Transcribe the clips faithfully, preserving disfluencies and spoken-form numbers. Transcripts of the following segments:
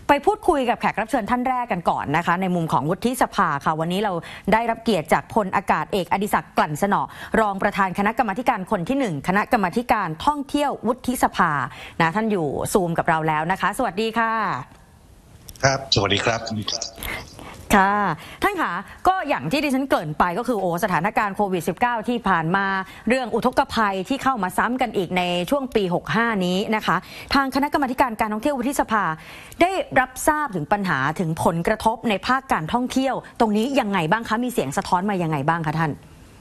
ไปพูดคุยกับแขกรับเชิญท่านแรกกันก่อนนะคะในมุมของวุฒิสภาค่ะวันนี้เราได้รับเกียรติจากพลอากาศเอกอดิศักดิ์กลั่นสนอรองประธานคณะกรรมาการคนที่หนึ่งคณะกรรมาการท่องเที่ยววุฒิสภานะท่านอยู่ซูมกับเราแล้วนะคะสวัสดีค่ะครับสวัสดีครับค่ะท่านคะก็อย่างที่ดิฉันเกริ่นไปก็คือโอ้สถานการณ์โควิด สิบเก้า ที่ผ่านมาเรื่องอุทกภัยที่เข้ามาซ้ำกันอีกในช่วงปีหกสิบห้านี้นะคะทางคณะกรรมาการการท่องเที่ยววุฒิสภาได้รับทราบถึงปัญหาถึงผลกระทบในภาคการท่องเที่ยวตรงนี้ยังไงบ้างคะมีเสียงสะท้อนมายังไงบ้างคะท่าน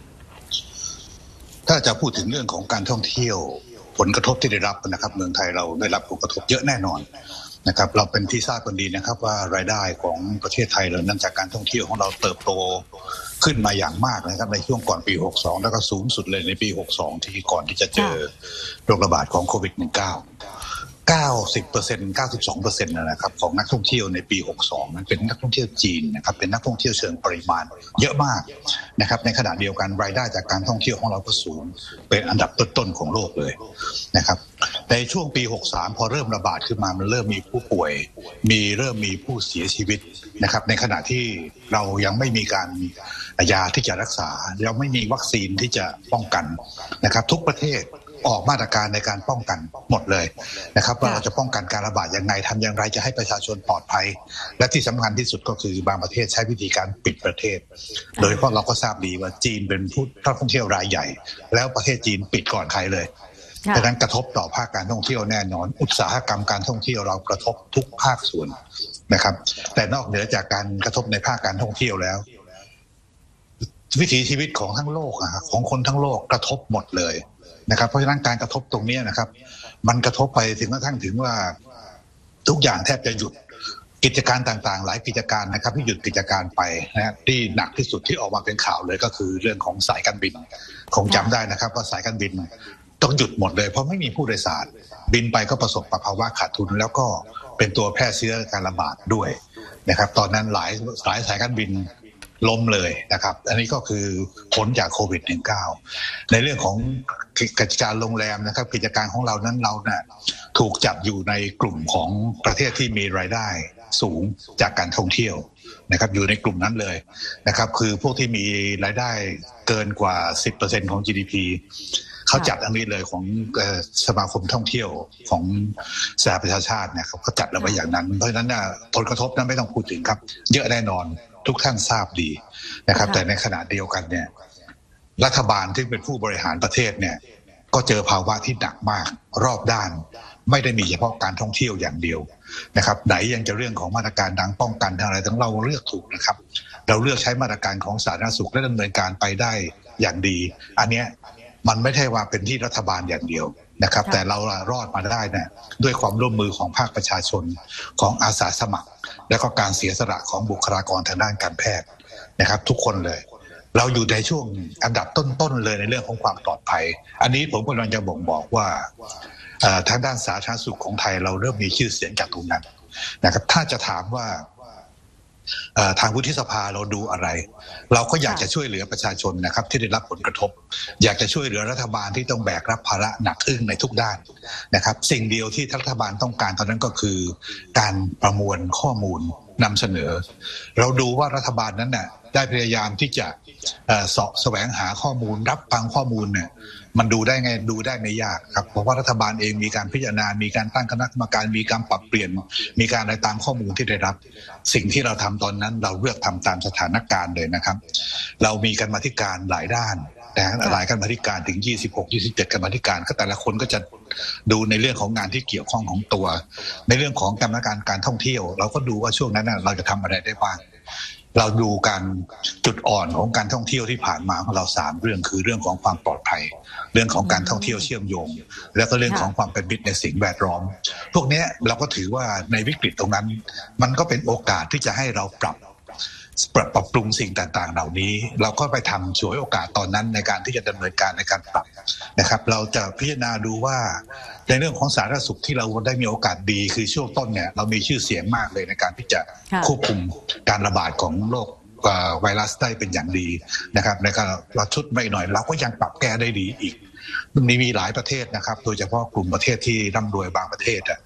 ถ้าจะพูดถึงเรื่องของการท่องเที่ยวผลกระทบที่ได้รับนะครับเมืองไทยเราได้รับผลกระทบเยอะแน่นอนนะครับเราเป็นที่ทราบกันดีนะครับว่ารายได้ของประเทศไทยเรานั้นจากการท่องเที่ยวของเราเติบโตขึ้นมาอย่างมากนะครับในช่วงก่อนปีหกสิบสองแล้วก็สูงสุดเลยในปีหกสิบสองที่ก่อนที่จะเจอโรคระบาดของโควิด สิบเก้า เก้าสิบเปอร์เซ็นต์ เก้าสิบสองเปอร์เซ็นต์ นะครับของนักท่องเที่ยวในปีหกสิบสองนั้นเป็นนักท่องเที่ยวจีนนะครับเป็นนักท่องเที่ยวเชิงปริมาณเยอะมากนะครับในขณะเดียวกันรายได้จากการท่องเที่ยวของเราก็สูงเป็นอันดับต้นๆของโลกเลยนะครับในช่วงปีหกสิบสามพอเริ่มระบาดขึ้นมามันเริ่มมีผู้ป่วยมีเริ่มมีผู้เสียชีวิตนะครับในขณะที่เรายังไม่มีการยาที่จะรักษาเราไม่มีวัคซีนที่จะป้องกันนะครับทุกประเทศออกมาตรการในการป้องกันหมดเลยนะครับว่าเราจะป้องกันการระบาดยังไงทำอย่างไรจะให้ประชาชนปลอดภัยและที่สำคัญที่สุดก็คือบางประเทศใช้วิธีการปิดประเทศโดยเฉพาะเราก็ทราบดีว่าจีนเป็นผู้ท่องเที่ยวรายใหญ่แล้วประเทศจีนปิดก่อนใครเลยดังนั้นกระทบต่อภาคการท่องเที่ยวแน่นอนอุตสาหกรรมการท่องเที่ยวเรากระทบทุกภาคส่วนนะครับแต่นอกเหนือจากการกระทบในภาคการท่องเที่ยวแล้ววิถีชีวิตของทั้งโลกอะของคนทั้งโลกกระทบหมดเลยนะครับเพราะฉะนั้นการกระทบตรงนี้นะครับมันกระทบไปถึงกระทั่งถึงว่าทุกอย่างแทบจะหยุดกิจการต่างๆหลายกิจการนะครับที่หยุดกิจการไปนะที่หนักที่สุดที่ออกมาเป็นข่าวเลยก็คือเรื่องของสายการบินคงจำได้นะครับว่าสายการบินต้องหยุดหมดเลยเพราะไม่มีผู้โดยสารบินไปก็ประสบภาวะขาดทุนแล้วก็เป็นตัวแพร่เชื้อการระบาดด้วยนะครับตอนนั้นหลายหลายสายการบินล้มเลยนะครับอันนี้ก็คือผลจากโควิด สิบเก้า ในเรื่องของกิจการโรงแรมนะครับกิจการของเรานั้นเราเนี่ยถูกจัดอยู่ในกลุ่มของประเทศที่มีรายได้สูงจากการท่องเที่ยวนะครับอยู่ในกลุ่มนั้นเลยนะครับคือพวกที่มีรายได้เกินกว่า สิบเปอร์เซ็นต์ ของ จี ดี พี เขาจัดอันนี้เลยของสมาคมท่องเที่ยวของสหประชาชาติเนี่ยเขาจัดเราไว้อย่างนั้นเพราะฉะนั้นเนี่ยผลกระทบนั้นไม่ต้องพูดถึงครับเยอะแน่นอนทุกท่านทราบดีนะครับแต่ในขณะเดียวกันเนี่ยรัฐบาลที่เป็นผู้บริหารประเทศเนี่ยก็เจอภาวะที่หนักมากรอบด้านไม่ได้มีเฉพาะการท่องเที่ยวอย่างเดียวนะครับไหนยังจะเรื่องของมาตรการทางป้องกันทางอะไรทั้งเราเลือกถูกนะครับเราเลือกใช้มาตรการของสาธารณสุขและดำเนินการไปได้อย่างดีอันเนี้ยมันไม่ใช่ว่าเป็นที่รัฐบาลอย่างเดียวนะครับแต่เรารอดมาได้เนี่ยด้วยความร่วมมือของภาคประชาชนของอาสาสมัครและก็การเสียสละของบุคลากรทางด้านการแพทย์นะครับทุกคนเลยเราอยู่ในช่วงอันดับต้นๆเลยในเรื่องของความปลอดภัยอันนี้ผมกำลังจะบ่งบอกว่าทางด้านสาธารณสุขของไทยเราเริ่มมีชื่อเสียงจากตรงนั้นนะครับถ้าจะถามว่าทางวุฒิสภาเราดูอะไรเราก็อยากจะช่วยเหลือประชาชนนะครับที่ได้รับผลกระทบอยากจะช่วยเหลือรัฐบาลที่ต้องแบกรับภาระหนักอึ้งในทุกด้านนะครับสิ่งเดียวที่รัฐบาลต้องการตอนนั้นก็คือการประมวลข้อมูลนำเสนอเราดูว่ารัฐบาลนั้นน่ะได้พยายามที่จะเสาะแสวงหาข้อมูลรับฟังข้อมูลเนี่ยมันดูได้ไงดูได้ไม่ยากครับเพราะว่ารัฐบาลเองมีการพิจารณามีการตั้งคณะกรรมการมีการปรับเปลี่ยนมีการอะไรตามข้อมูลที่ได้รับสิ่งที่เราทำตอนนั้นเราเลือกทำตามสถานการณ์เลยนะครับเรามีกรรมาธิการหลายด้านแต่หลายกรรมาธิการถึงยี่สิบหก ยี่สิบเจ็ดกรรมาธิการก็แต่ละคนก็จะดูในเรื่องของงานที่เกี่ยวข้องของตัวในเรื่องของกรรมการการท่องเที่ยวเราก็ดูว่าช่วงนั้นเราจะทำอะไรได้บ้างเราดูการจุดอ่อนของการท่องเที่ยวที่ผ่านมาของเราสามเรื่องคือเรื่องของความปลอดภัยเรื่องของการท่องเที่ยวเชื่อมโยงแล้วก็เรื่องของความเป็นมิตรในสิ่งแวดล้อมพวกนี้เราก็ถือว่าในวิกฤตตรงนั้นมันก็เป็นโอกาสที่จะให้เราปรับปรับปรับปรุงสิ่งต่างๆเหล่านี้เราก็ไปทำฉวยโอกาสตอนนั้นในการที่จะดำเนินการในการปรับนะครับเราจะพิจารณาดูว่าในเรื่องของสาธารณสุขที่เราได้มีโอกาสดีคือช่วงต้นเนี่ยเรามีชื่อเสียงมากเลยในการที่จะควบคุมการระบาดของโรคไวรัสได้เป็นอย่างดีนะครับในการเราชุดไม่หน่อยเราก็ยังปรับแก้ได้ดีอีกมันมีหลายประเทศนะครับโดยเฉพาะกลุ่มประเทศที่ร่ำรวยบางประเทศอ่ะ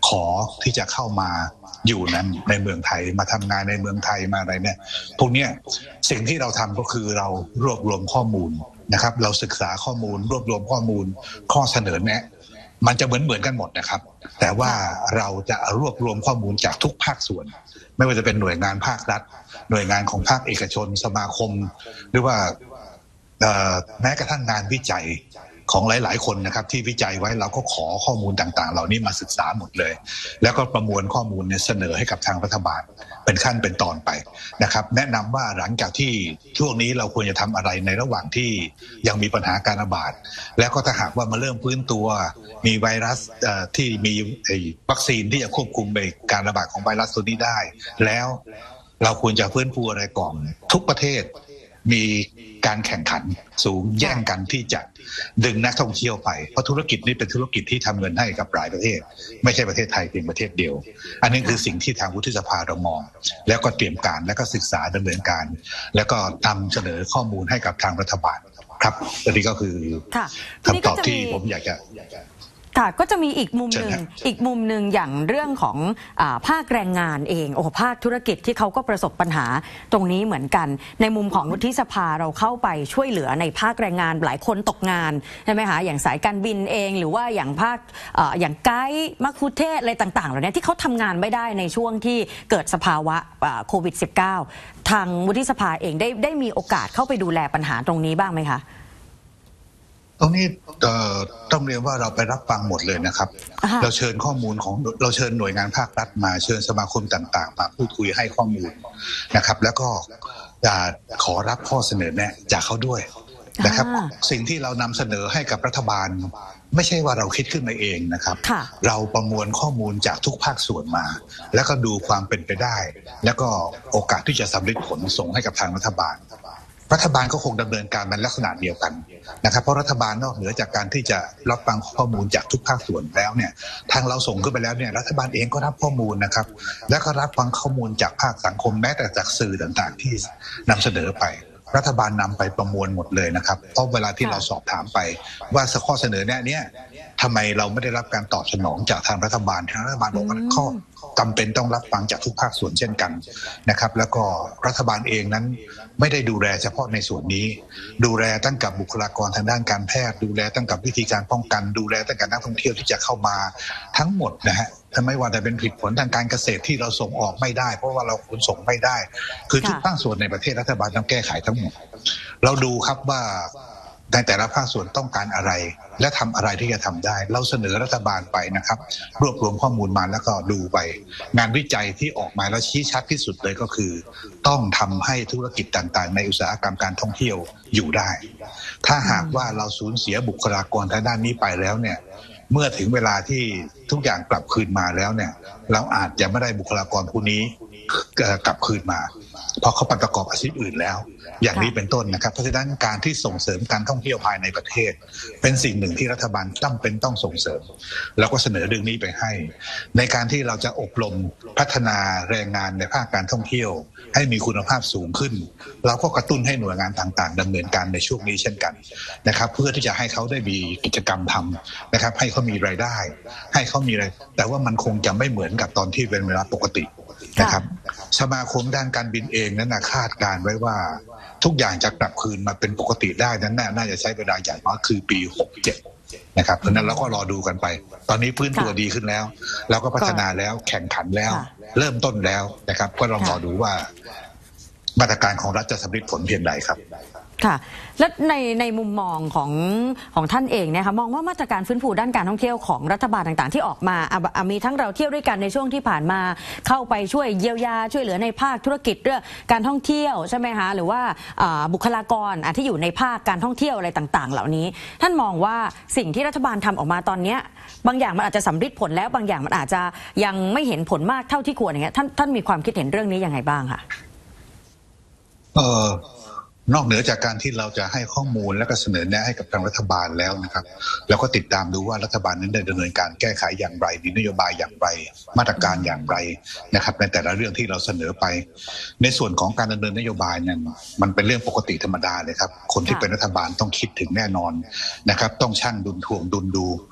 ขอที่จะเข้ามาอยู่นั้นในเมืองไทยมาทำงานในเมืองไทยมาอะไรเนี่ยพวกเนี้ยสิ่งที่เราทำก็คือเรารวบรวมข้อมูลนะครับเราศึกษาข้อมูลรวบรวมข้อมูลข้อเสนอแนะมันจะเหมือนเหมือนกันหมดนะครับแต่ว่าเราจะรวบรวมข้อมูลจากทุกภาคส่วนไม่ว่าจะเป็นหน่วยงานภาครัฐหน่วยงานของภาคเอกชนสมาคมหรือว่าแม้กระทั่งงานวิจัยของหลายๆคนนะครับที่วิจัยไว้เราก็ขอข้อมูลต่างๆเหล่านี้มาศึกษาหมดเลยแล้วก็ประมวลข้อมูลเนี่ยเสนอให้กับทางรัฐบาลเป็นขั้นเป็นตอนไปนะครับแนะนำว่าหลังจากที่ช่วงนี้เราควรจะทำอะไรในระหว่างที่ยังมีปัญหาการระบาดแล้วก็ถ้าหากว่ามาเริ่มฟื้นตัวมีไวรัสที่มีวัคซีนที่จะควบคุมการระบาดของไวรัสตัวนี้ได้แล้วเราควรจะฟื้นฟูอะไรก่อนทุกประเทศมีการแข่งขันสูงแย่งกันที่จะดึงนักท่องเที่ยวไปเพราะธุรกิจนี้เป็นธุรกิจที่ทำเงินให้กับหลายประเทศไม่ใช่ประเทศไทยเพียงประเทศเดียวอันนี้คือสิ่งที่ทางวุฒิสภาเรามองแล้วก็เตรียมการแล้วก็ศึกษาดำเนินการแล้วก็นำเสนอข้อมูลให้กับทางรัฐบาลครับอันนี้ก็คือคำตอบที่ผมอยากจะค่ะก็จะมีอีกมุมหนึ่งอีกมุมหนึ่งอย่างเรื่องของอ่าภาคแรงงานเองโอ้ภาคธุรกิจที่เขาก็ประสบปัญหาตรงนี้เหมือนกันในมุมของวุฒิสภาเราเข้าไปช่วยเหลือในภาคแรงงานหลายคนตกงานใช่ไหมคะอย่างสายการบินเองหรือว่าอย่างภาคอ่าอย่างไกด์มัคคุเทศอะไรต่างๆเหล่านี้ที่เขาทำงานไม่ได้ในช่วงที่เกิดสภาวะโควิด สิบเก้า ทางวุฒิสภาเองได้ได้มีโอกาสเข้าไปดูแลปัญหาตรงนี้บ้างไหมคะตรงนี้ต้องเรียนว่าเราไปรับฟังหมดเลยนะครับเราเชิญข้อมูลของเราเชิญหน่วยงานภาครัฐมาเชิญสมาคมต่างๆมาพูดคุยให้ข้อมูลนะครับแล้วก็ขอรับข้อเสนอแนะจากเขาด้วยนะครับสิ่งที่เรานำเสนอให้กับรัฐบาลไม่ใช่ว่าเราคิดขึ้นมาเองนะครับเราประมวลข้อมูลจากทุกภาคส่วนมาแล้วก็ดูความเป็นไปได้แล้วก็โอกาสที่จะสำเร็จผลส่งให้กับทางรัฐบาลรัฐบาลก็คงดำเนินการในลักษณะเดียวกันนะครับเพราะรัฐบาลนอกเหนือจากการที่จะรับฟังข้อมูลจากทุกภาคส่วนแล้วเนี่ยทางเราส่งขึ้นไปแล้วเนี่ยรัฐบาลเองก็รับข้อมูลนะครับและก็รับฟังข้อมูลจากภาคสังคมแม้แต่จากสื่อต่างๆที่นำเสนอไปรัฐบาลนำไปประมวลหมดเลยนะครับเพราะเวลาที่เราสอบถามไปว่าข้อเสนอแนะเนี่ยทำไมเราไม่ได้รับการตอบสนองจากทางรัฐบาลทางรัฐบาลบอกว่าข้อจำเป็นต้องรับฟังจากทุกภาคส่วนเช่นกันนะครับแล้วก็รัฐบาลเองนั้นไม่ได้ดูแลเฉพาะในส่วนนี้ดูแลตั้งกับบุคลากรทางด้านการแพทย์ดูแลตั้งกับวิธีการป้องกันดูแลตั้งกับนักท่องเที่ยวที่จะเข้ามาทั้งหมดนะฮะทำไมว่าแต่เป็นผิดผลทางการเกษตรที่เราส่งออกไม่ได้เพราะว่าเราขนส่งไม่ได้คือทุกภาคส่วนในประเทศรัฐบาลต้องแก้ไขทั้งหมดเราดูครับว่าในแต่ละภาคส่วนต้องการอะไรและทำอะไรที่จะทำได้เราเสนอรัฐบาลไปนะครับรวบรวมข้อมูลมาแล้วก็ดูไปงานวิจัยที่ออกมาแล้วชี้ชัดที่สุดเลยก็คือต้องทำให้ธุรกิจต่างๆในอุตสาหกรรมการท่องเที่ยวอยู่ได้ถ้าหากว่าเราสูญเสียบุคลากรทางด้านนี้ไปแล้วเนี่ยเมื่อถึงเวลาที่ทุกอย่างกลับคืนมาแล้วเนี่ยเราอาจจะไม่ได้บุคลากรผู้นี้กลับคืนมาเพราะเขาประกอบอาชีพอื่นแล้วอย่างนี้เป็นต้นนะครับเพราะฉะนั้นการที่ส่งเสริมการท่องเที่ยวภายในประเทศเป็นสิ่งหนึ่งที่รัฐบาลจำเป็นต้องส่งเสริมแล้วก็เสนอเรื่องนี้ไปให้ในการที่เราจะอบรมพัฒนาแรงงานในภาคการท่องเที่ยวให้มีคุณภาพสูงขึ้นเราก็กระตุ้นให้หน่วยงานต่างๆดำเนินการในช่วงนี้เช่นกันนะครับเพื่อที่จะให้เขาได้มีกิจกรรมทำนะครับให้เขามีรายได้ให้เขามีอะไรแต่ว่ามันคงจะไม่เหมือนกับตอนที่เป็นเวลาปกตินะครับสมาคมด้านการบินเองนั้นคาดการไว้ว่าทุกอย่างจะกลับคืนมาเป็นปกติได้นั้นน่าจะใช้เวลาอย่างน้อยคือปีหกเจ็ดนะครับเพราะนั้นเราก็รอดูกันไปตอนนี้พื้นตัวดีขึ้นแล้วเราก็พัฒนาแล้วแข่งขันแล้วเริ่มต้นแล้วนะครับก็ลองรอดูว่ามาตรการของรัฐจะสำเร็จผลเพียงใดครับค่ะและในในมุมมองของของท่านเองเนี่ยค่ะมองว่ามาตรการฟื้นฟูด้านการท่องเที่ยวของรัฐบาลต่างๆที่ออกมามีทั้งเราเที่ยวด้วยกันในช่วงที่ผ่านมาเข้าไปช่วยเยียวยาช่วยเหลือในภาคธุรกิจเรื่องการท่องเที่ยวใช่ไหมคะหรือว่าบุคลากรที่อยู่ในภาคการท่องเที่ยวอะไรต่างๆเหล่านี้ท่านมองว่าสิ่งที่รัฐบาลทำออกมาตอนนี้บางอย่างมันอาจจะสำเร็จผลแล้วบางอย่างมันอาจจะยังไม่เห็นผลมากเท่าที่ควรอย่างเงี้ยท่านท่านมีความคิดเห็นเรื่องนี้ยังไงบ้างคะเออนอกเหนือจากการที่เราจะให้ข้อมูลและก็เสนอแนะให้กับทางรัฐบาลแล้วนะครับแล้วก็ติดตามดูว่ารัฐบาลนั้นได้ดำเนินการแก้ไขอย่างไรมีนโยบายอย่างไรมาตรการอย่างไรนะครับในแต่ละเรื่องที่เราเสนอไปในส่วนของการดำเนินนโยบายนั้นมันเป็นเรื่องปกติธรรมดาเลยครับคนที่เป็นรัฐบาลต้องคิดถึงแน่นอนนะครับต้องชั่งดุลถ่วงดุลดู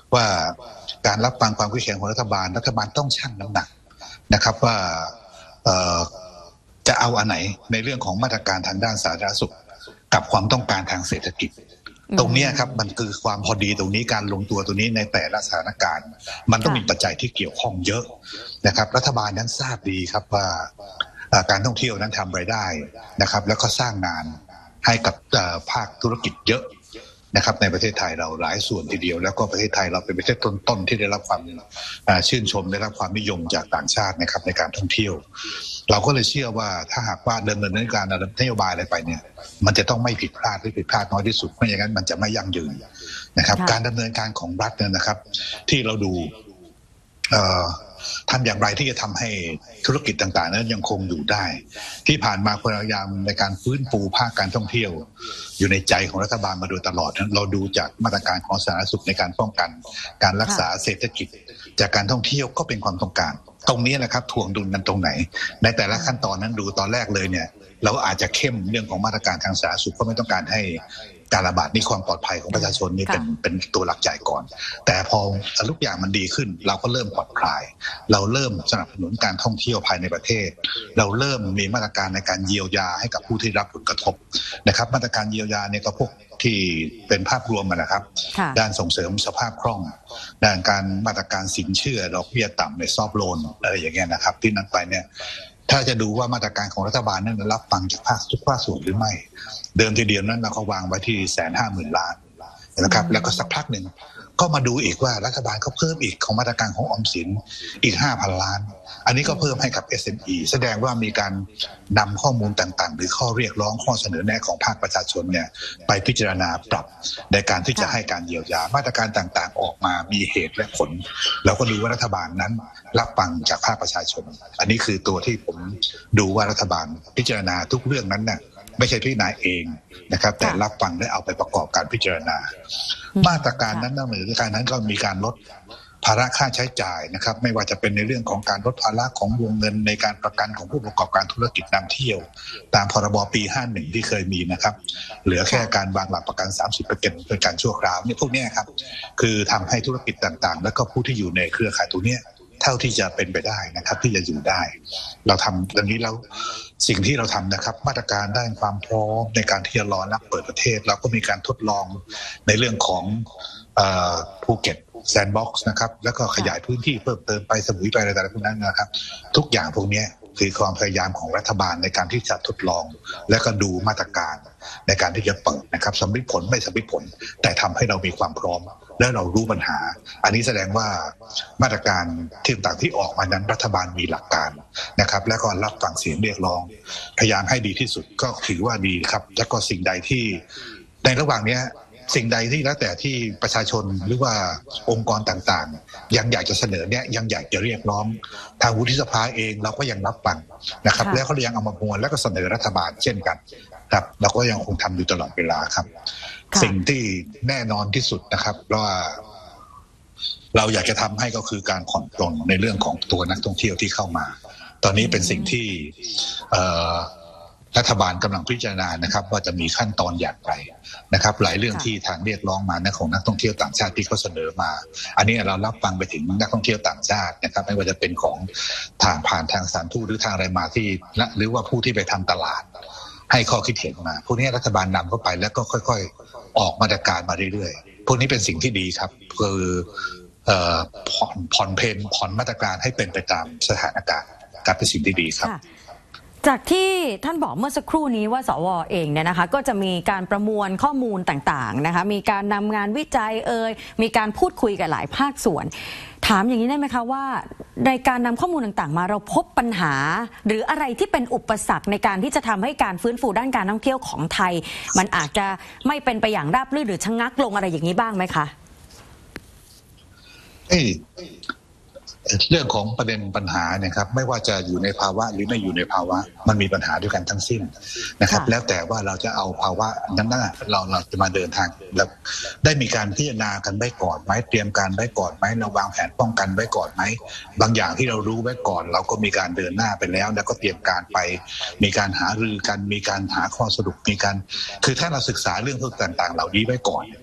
ว่าการรับฟังความคิดเห็นของรัฐบาลรัฐบาลต้องชั่งน้ำหนักนะครับว่าจะเอาอันไหนในเรื่องของมาตรการทางด้านสาธารณสุขกับความต้องการทางเศรษฐกิจตรงนี้ครับมันคือความพอดีตรงนี้การลงตัวตรงนี้ในแต่ละสถานการณ์มันต้องมีปัจจัยที่เกี่ยวข้องเยอะนะครับรัฐบาลนั้นทราบดีครับว่าการท่องเที่ยวนั้นทำรายได้นะครับแล้วก็สร้างงานให้กับภาคธุรกิจเยอะนะครับในประเทศไทยเราหลายส่วนทีเดียวแล้วก็ประเทศไทยเราเป็นประเทศต้นๆที่ได้รับความชื่นชมได้รับความนิยมจากต่างชาตินะครับในการท่องเที่ยวเราก็เลยเชื่อว่าถ้าหากว่าดำเนินการนโยบายอะไรไปเนี่ยมันจะต้องไม่ผิดพลาดหรือผิดพลาดน้อยที่สุดไม่อย่างนั้นมันจะไม่ยั่งยืนนะครับการดำเนินการของรัฐเนี่ยนะครับที่เราดูทำอย่างไรที่จะทำให้ธุรกิจต่างๆนั้นยังคงอยู่ได้ที่ผ่านมาพยายามในการฟื้นฟูภาคการท่องเที่ยวอยู่ในใจของรัฐบาลมาโดยตลอดเราดูจากมาตรการของสาธารณสุขในการป้องกันการรักษาเศรษฐกิจจากการท่องเที่ยวก็เป็นความต้องการตรงนี้แหละครับถ่วงดุลกันตรงไหนในแต่ละขั้นตอนนั้นดูตอนแรกเลยเนี่ยเราอาจจะเข้มเรื่องของมาตรการทางสาธารณสุขเพราะไม่ต้องการให้การระบาดนี้ความปลอดภัยของประชาชนนี่เป็นเป็นตัวหลักใจก่อนแต่พอทุกอย่างมันดีขึ้นเราก็เริ่มผ่อนคลายเราเริ่มสนับสนุนการท่องเที่ยวภายในประเทศเราเริ่มมีมาตรการในการเยียวยาให้กับผู้ที่รับผลกระทบนะครับมาตรการเยียวยาเนี่ยก็พวกที่เป็นภาพรวมนะครับด้านส่งเสริมสภาพคล่องด้านการมาตรการสินเชื่อดอกเบี้ยต่ำในซอฟท์โลนอะไรอย่างเงี้ยนะครับที่นั้นไปเนี่ยถ้าจะดูว่ามาตรการของรัฐบาลนั้นรับฟังจากภาคทุกภาคส่วนหรือไม่เดิมทีเดียวนั้นเราก็วางไว้ที่แสนห้าหมื่นล้านนะครับแล้วก็สักพักหนึ่งก็มาดูอีกว่ารัฐบาลเขาเพิ่มอีกของมาตรการของออมสินอีก ห้าพัน ล้านอันนี้ก็เพิ่มให้กับ เอส เอ็ม อี แสดงว่ามีการนำข้อมูลต่างๆหรือข้อเรียกร้องข้อเสนอแนะของภาคประชาชนเนี่ยไปพิจารณาปรับในการที่จะให้การเยียวยามาตรการต่างๆออกมามีเหตุและผลแล้วก็ดูว่ารัฐบาลนั้นรับฟังจากภาคประชาชนอันนี้คือตัวที่ผมดูว่ารัฐบาลพิจารณาทุกเรื่องนั้นน่ะไม่ใช่พิจารณาเองนะครับแต่รับฟังและเอาไปประกอบการพิจารณามาตรการนั้นนอกเหนือจากการนั้นก็มีการลดภาระค่าใช้จ่ายนะครับไม่ว่าจะเป็นในเรื่องของการลดภาระของวงเงินในการประกันของผู้ประกอบการธุรกิจนำเที่ยวตามพรบปีห้าสิบเอ็ดที่เคยมีนะครับเหลือแค่การวางหลักประกัน สามสิบเปอร์เซ็นต์ เป็นการชั่วคราวเนี่ยพวกนี้ครับคือทำให้ธุรกิจต่างๆแล้วก็ผู้ที่อยู่ในเครือข่ายตัวนี้เท่าที่จะเป็นไปได้นะครับที่จะอยู่ได้เราทำดังนี้แล้วสิ่งที่เราทำนะครับมาตรการด้านความพร้อมในการที่จะรอรับเปิดประเทศเราก็มีการทดลองในเรื่องของภูเก็ตแซนด์บ็อกซ์นะครับแล้วก็ขยายพื้นที่เพิ่มเติมไปสมุยไปอะไรต่างๆพวกนั้นนะครับทุกอย่างพวกนี้คือความพยายามของรัฐบาลในการที่จะทดลองและก็ดูมาตรการในการที่จะเปิดนะครับสำเร็จผลไม่สำเร็จผลแต่ทำให้เรามีความพร้อมและเรารู้ปัญหาอันนี้แสดงว่ามาตรการที่ต่างๆที่ออกมานั้นรัฐบาลมีหลักการนะครับและก็รับฟังเสียงเรียกร้องพยายามให้ดีที่สุดก็ถือว่าดีครับและก็สิ่งใดที่ในระหว่างนี้สิ่งใดที่แล้วแต่ที่ประชาชนหรือว่าองค์กรต่างๆยังอยากจะเสนอเนี่ยยังอยากจะเรียกร้องทางวุฒิสภาเองเราก็ยังรับฟังนะครับแล้วก็ยังเอามามวลแล้วก็เสนอรัฐบาลเช่นกันครับเราก็ยังคงทำอยู่ตลอดเวลาครับสิ่งที่แน่นอนที่สุดนะครับเพราะว่าเราอยากจะทำให้ก็คือการผ่อนปลนในเรื่องของตัวนักท่องเที่ยวที่เข้ามาตอนนี้เป็นสิ่งที่รัฐบาลกำลังพิจารณานะครับว่าจะมีขั้นตอนอย่างไรนะครับหลายเรื่องที่ทางเรียกร้องมานะของนักท่องเที่ยวต่างชาติที่เขาเสนอมาอันนี้เรารับฟังไปถึงนักท่องเที่ยวต่างชาตินะครับไม่ว่าจะเป็นของทางผ่านทางสถานทูตหรือทางอะไรมาที่หรือว่าผู้ที่ไปทำตลาดให้ข้อคิดเห็นมาพวกนี้รัฐบาลนำเข้าไปแล้วก็ค่อยๆออกมาตรการมาเรื่อยๆพวกนี้เป็นสิ่งที่ดีครับคือผ่อนผ่อนเพนผ่อนมาตรการให้เป็นไปตามสถานการณ์การเป็นสิ่งที่ดีครับจากที่ท่านบอกเมื่อสักครู่นี้ว่าสวเองเนี่ยนะคะก็จะมีการประมวลข้อมูลต่างๆนะคะมีการนำงานวิจัยเอ่ยมีการพูดคุยกับหลายภาคส่วนถามอย่างนี้ได้ไหมคะว่าในการนำข้อมูลต่างๆมาเราพบปัญหาหรืออะไรที่เป็นอุปสรรคในการที่จะทำให้การฟื้นฟูด้านการท่องเที่ยวของไทยมันอาจจะไม่เป็นไปอย่างราบรื่นหรือชะงักลงอะไรอย่างนี้บ้างไหมคะเรื่องของประเด็นปัญหาเนี่ยครับไม่ว่าจะอยู่ในภาวะหรือไม่อยู่ในภาวะมันมีปัญหาด้วยกันทั้งสิ้นนะครับแล้วแต่ว่าเราจะเอาภาวะนั้นน่ะเราเราจะมาเดินทางแล้วได้มีการพิจารณากันไว้ก่อนไหมเตรียมการไว้ก่อนไหมเราวางแผนป้องกันไว้ก่อนไหมบางอย่างที่เรารู้ไว้ก่อนเราก็มีการเดินหน้าไปแล้วแล้วก็เตรียมการไปมีการหารือกันมีการหาข้อสรุปมีการคือถ้าเราศึกษาเรื่องต่างๆเหล่านี้ไว้ก่อน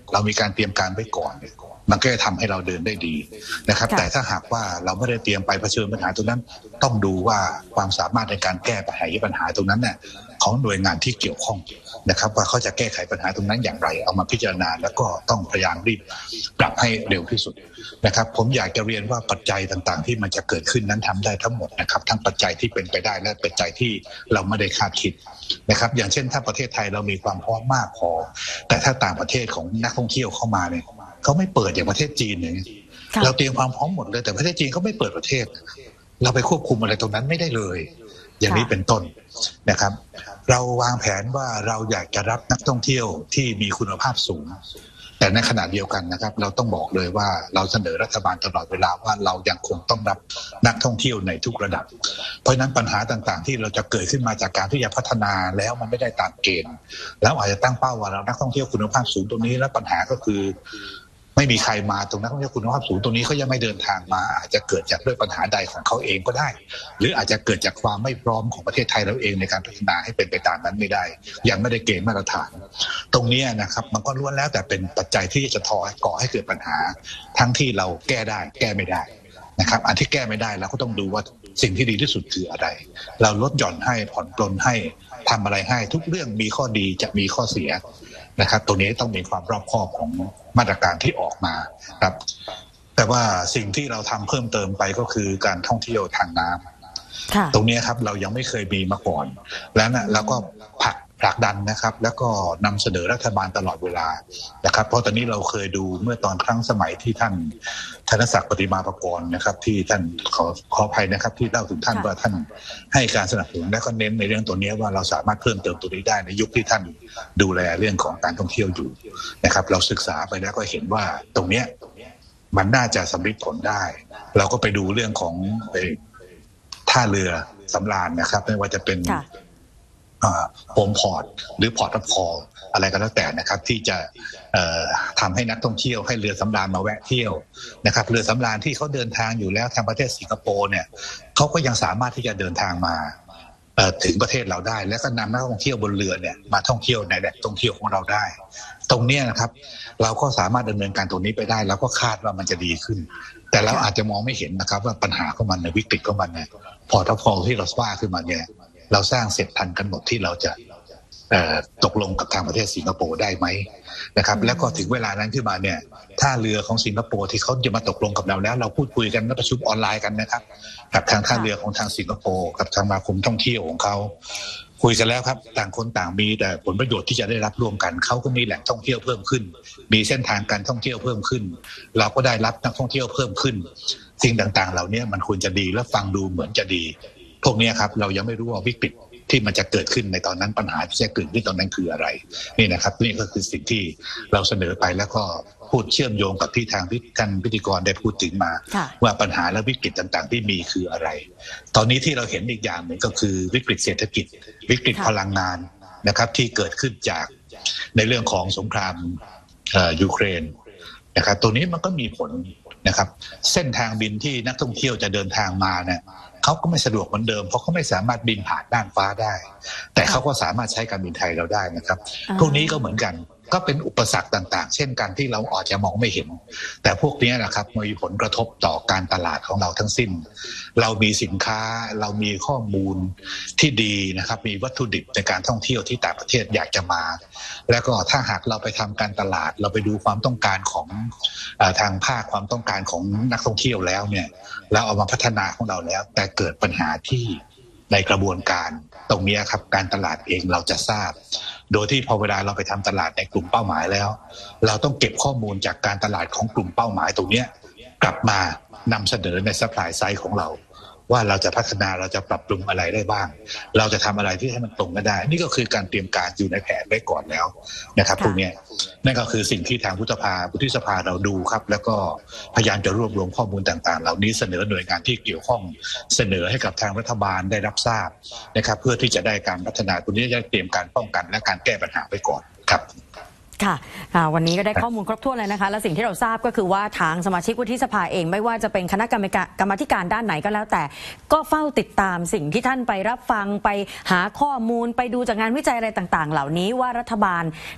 เรามีการเตรียมการไว้ก่อนมันก็จะทำให้เราเดินได้ดีนะครับแต่ถ้าหากว่าเราไม่ได้เตรียมไปเผชิญปัญหาตรงนั้นต้องดูว่าความสามารถในการแก้ปัญหาปัญหาตรงนั้นเนี่ยของหน่วยงานที่เกี่ยวข้องนะครับว่าเขาจะแก้ไขปัญหาตรงนั้นอย่างไรเอามาพิจารณาแล้วก็ต้องพยายามรีบปรับให้เร็วที่สุดนะครับผมอยากจะเรียนว่าปัจจัยต่างๆที่มันจะเกิดขึ้นนั้นทำได้ทั้งหมดนะครับทั้งปัจจัยที่เป็นไปได้และปัจจัยที่เราไม่ได้คาดคิดนะครับอย่างเช่นถ้าประเทศไทยเรามีความพร้อมมากพอแต่ถ้าต่างประเทศของนักท่องเที่ยวเข้ามาเนี่ยเขาไม่เปิดอย่างประเทศจีนเนี่ยเราเตรียมความพร้อมหมดเลยแต่ประเทศจีนเขาไม่เปิดประเทศเราไปควบคุมอะไรตรงนั้นไม่ได้เลยอย่างนี้เป็นต้นนะครับเราวางแผนว่าเราอยากจะรับนักท่องเที่ยวที่มีคุณภาพสูงแต่ในขณะเดียวกันนะครับเราต้องบอกเลยว่าเราเสนอรัฐบาลตลอดเวลาว่าเรายังคงต้องรับนักท่องเที่ยวในทุกระดับเพราะฉะนั้นปัญหาต่างๆที่เราจะเกิดขึ้นมาจากการที่จะพัฒนาแล้วมันไม่ได้ตามเกณฑ์แล้วอาจจะตั้งเป้าว่าเรานักท่องเที่ยวคุณภาพสูงตรงนี้แล้วปัญหาก็คือไม่มีใครมาตรงนักท่องเที่ยวคุณภาพสูงตรงนี้เขายังไม่เดินทางมาอาจจะเกิดจากด้วยปัญหาใดของเขาเองก็ได้หรืออาจจะเกิดจากความไม่พร้อมของประเทศไทยเราเองในการพัฒนาให้เป็นไปตามนั้นไม่ได้ยังไม่ได้เกณฑ์มาตรฐานตรงนี้นะครับมันก็ล้วนแล้วแต่เป็นปัจจัยที่จะทอก่อให้เกิดปัญหาทั้งที่เราแก้ได้แก้ไม่ได้นะครับอันที่แก้ไม่ได้เราก็ต้องดูว่าสิ่งที่ดีที่สุดคืออะไรเราลดหย่อนให้ผ่อนปลนให้ทำอะไรให้ทุกเรื่องมีข้อดีจะมีข้อเสียนะครับตัวนี้ต้องมีความรอบคอบของมาตรการที่ออกมาครับแต่ว่าสิ่งที่เราทำเพิ่มเติมไปก็คือการท่องเที่ยวทางน้ำตรงนี้ครับเรายังไม่เคยมีมาก่อนแล้วนะเราก็ผลักผลักดันนะครับแล้วก็นำเสนอรัฐบาลตลอดเวลานะครับเพราะตอนนี้เราเคยดูเมื่อตอนครั้งสมัยที่ท่านธนศักดิ์ปฏิมาประกรณ์นะครับที่ท่านขอขออภัยนะครับที่เล่าถึงท่านว่าท่านให้การสนับสนุนและก็เน้นในเรื่องตัวนี้ว่าเราสามารถเพิ่มเติมตัวนี้ได้ในยุคที่ท่านดูแลเรื่องของการท่องเที่ยวอยู่นะครับเราศึกษาไปแล้วก็เห็นว่าตรงเนี้ยมันน่าจะสำเร็จผลได้เราก็ไปดูเรื่องของท่าเรือสำราญนะครับไม่ว่าจะเป็นโฮมพอร์ตหรือพอร์ตพอลอะไรก็แล้วแต่นะครับที่จะทำให้นักท่องเที่ยวให้เรือสำราญมาแวะเที่ยวนะครับเรือสำราญที่เขาเดินทางอยู่แล้วทางประเทศสิงคโปร์เนี่ยเขาก็ยังสามารถที่จะเดินทางมาถึงประเทศเราได้และก็นำนักท่องเที่ยวบนเรือเนี่ยมาท่องเที่ยวในแหล่งท่องเที่ยวของเราได้ตรงนี้นะครับเราก็สามารถดำเนินการตรงนี้ไปได้แล้วก็คาดว่ามันจะดีขึ้นแต่เราอาจจะมองไม่เห็นนะครับว่าปัญหาของมันในวิกฤตของมันเนี่ยพอร์ตพอลที่เราสร้างขึ้นมาเนี่ยเราสร้างเสร็จทันกันหมดที่เราจะตกลงกับทางประเทศสิงคโปร์ได้ไหมนะครับแล้วก็ถึงเวลานั้นขึ้นมาเนี่ยท่าเรือของสิงคโปร์ที่เขาจะมาตกลงกับเราแล้วเราพูดคุยกันและประชุมออนไลน์กันนะครับกับทางท่าเรือของทางสิงคโปร์กับทางสมาคมท่องเที่ยวของเขาคุยกันแล้วครับต่างคนต่างมีแต่ผลประโยชน์ที่จะได้รับร่วมกันเขาก็มีแหล่งท่องเที่ยวเพิ่มขึ้นมีเส้นทางการท่องเที่ยวเพิ่มขึ้นเราก็ได้รับนักท่องเที่ยวเพิ่มขึ้นสิ่งต่างๆเหล่านี้มันควรจะดีและฟังดูเหมือนจะดีพวกนี้ครับเรายังไม่รู้ว่าวิกฤตที่มันจะเกิดขึ้นในตอนนั้นปัญหาที่จะเกิดขึ้นตอนนั้นคืออะไรนี่นะครับนี่ก็คือสิ่งที่เราเสนอไปแล้วก็พูดเชื่อมโยงกับที่ทางท่านพิธีกรได้พูดถึงมาว่าปัญหาและวิกฤตต่างๆที่มีคืออะไรตอนนี้ที่เราเห็นอีกอย่างหนึ่งก็คือวิกฤตเศรษฐกิจวิกฤตพลังงานนะครับที่เกิดขึ้นจากในเรื่องของสงครามยูเครนนะครับตัวนี้มันก็มีผลนะครับเส้นทางบินที่นักท่องเที่ยวจะเดินทางมาเนี่ยเขาก็ไม่สะดวกเหมือนเดิมเพราะเขาไม่สามารถบินผ่านน่านฟ้าได้แต่เขาก็สามารถใช้การบินไทยเราได้นะครับพวกนี้ก็เหมือนกันก็เป็นอุปสรรคต่างๆเช่นกันที่เราอาจจะมองไม่เห็นแต่พวกนี้นะครับมีผลกระทบต่อการตลาดของเราทั้งสิ้นเรามีสินค้าเรามีข้อมูลที่ดีนะครับมีวัตถุดิบในการท่องเที่ยวที่ต่างประเทศอยากจะมาแล้วก็ถ้าหากเราไปทำการตลาดเราไปดูความต้องการของทางภาคความต้องการของนักท่องเที่ยวแล้วเนี่ยเราเอามาพัฒนาของเราแล้วแต่เกิดปัญหาที่ในกระบวนการตรงนี้ครับการตลาดเองเราจะทราบโดยที่พอเวลาเราไปทำตลาดในกลุ่มเป้าหมายแล้วเราต้องเก็บข้อมูลจากการตลาดของกลุ่มเป้าหมายตรงนี้กลับมานำเสนอในซัพพลายไซด์ของเราว่าเราจะพัฒนาเราจะปรับปรุงอะไรได้บ้างเราจะทำอะไรที่ให้มันตรงกันได้นี่ก็คือการเตรียมการอยู่ในแผนไว้ก่อนแล้วนะครับพวกนี้นั่นก็คือสิ่งที่ทางวุฒิสภาวุฒิสภาเราดูครับแล้วก็พยายามจะรวบรวมข้อมูลต่างๆเหล่านี้เสนอหน่วยงานที่เกี่ยวข้องเสนอให้กับทางรัฐบาลได้รับทราบนะครับเพื่อที่จะได้การพัฒนาตัวนี้จะเตรียมการป้องกันและการแก้ปัญหาไว้ก่อนครับค่ะวันนี้ก็ได้ข้อมูลครบถ้วนเลยนะคะและสิ่งที่เราทราบก็คือว่าทางสมาชิกวุฒิสภาเองไม่ว่าจะเป็นคณะกรรมการกรรมธิการด้านไหนก็แล้วแต่ก็เฝ้าติดตามสิ่งที่ท่านไปรับฟังไปหาข้อมูลไปดูจากงานวิจัยอะไรต่างๆเหล่านี้ว่ารัฐบาลได้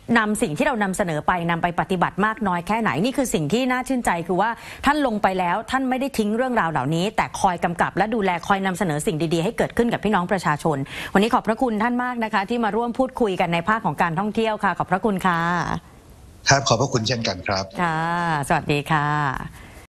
นำสิ่งที่เรานำเสนอไปนำไปปฏิบัติมากน้อยแค่ไหนนี่คือสิ่งที่น่าชื่นใจคือว่าท่านลงไปแล้วท่านไม่ได้ทิ้งเรื่องราวเหล่านี้แต่คอยกำกับและดูแลคอยนำเสนอสิ่งดีๆให้เกิดขึ้นกับพี่น้องประชาชนวันนี้ขอบพระคุณท่านมากนะคะที่มาร่วมพูดคุยกันในภาคของการท่องเที่ยวค่ะขอบพระคุณค่ะครับขอบพระคุณเช่นกันครับค่ะสวัสดีค่ะ